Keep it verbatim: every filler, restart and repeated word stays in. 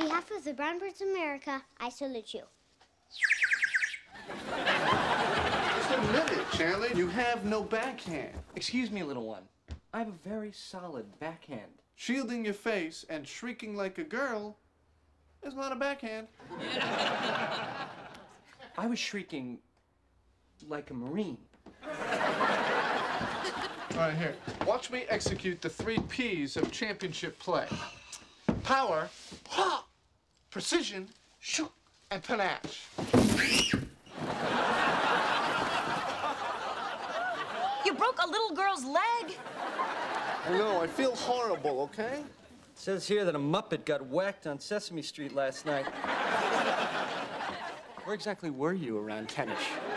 behalf of the Brown Birds of America, I salute you. Just admit it, Chandler. You have no backhand. Excuse me, little one. I have a very solid backhand. Shielding your face and shrieking like a girl is not a backhand. I was shrieking like a Marine. All right, here. Watch me execute the three P's of championship play. Power, precision, and panache. You broke a little girl's leg. I know, I feel horrible, okay? It says here that a Muppet got whacked on Sesame Street last night. Where exactly were you around ten-ish?